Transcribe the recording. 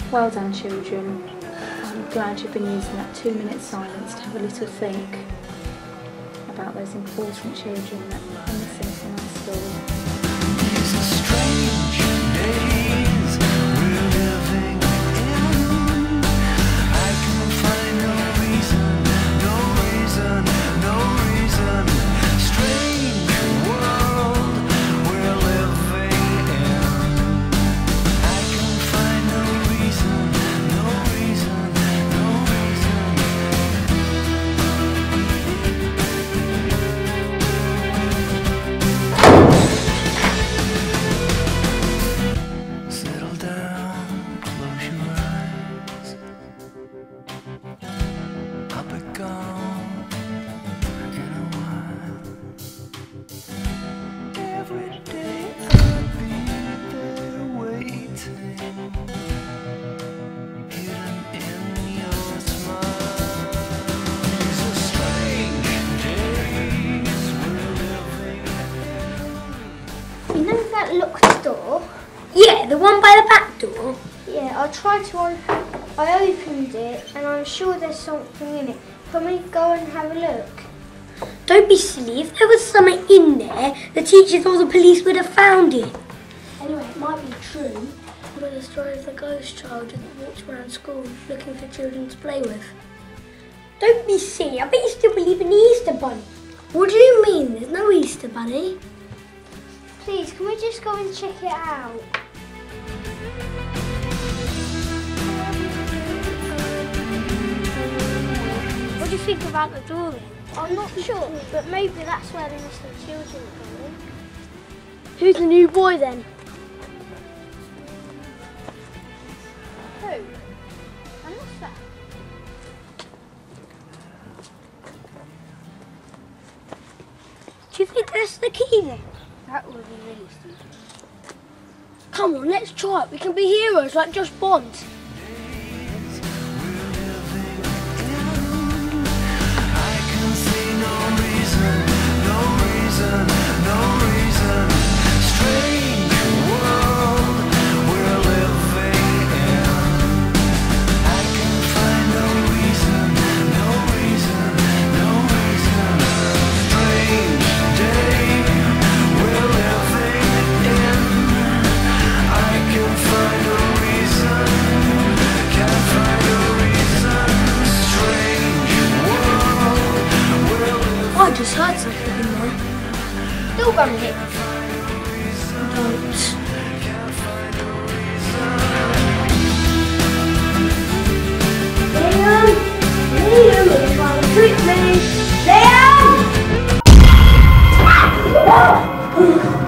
Well done, children. I'm glad you've been using that 2-minute silence to have a little think about those important children that are missing from our school. These are strange days we're living in. I can find no reason, no reason, no reason. Strange world we're living in. I can find no reason, no reason, no reason. Settle down, close your eyes. I'll be gone in a while. Every day I'll be there waiting, hidden in your smile. These are strange days we're living in. You know that locked door? Yeah, the one by the back door. Yeah, I opened it and I'm sure there's something in it. Can we go and have a look? Don't be silly. If there was something in there, the teachers or the police would have found it. Anyway, it might be true, but the story of the ghost child that walks around school looking for children to play with. Don't be silly. I bet you still believe in the Easter Bunny. What do you mean? There's no Easter Bunny. Please, can we just go and check it out? What do you think about the drawing? I'm not sure, but maybe that's where the missing children are going. Who's the new boy then? Who? And what's that? Do you think that's the key then? That would be really stupid. Come on, let's try it. We can be heroes like Josh Bond. I just heard something in there. Still going it. Don't. Liam, you're trying to trick me. Liam!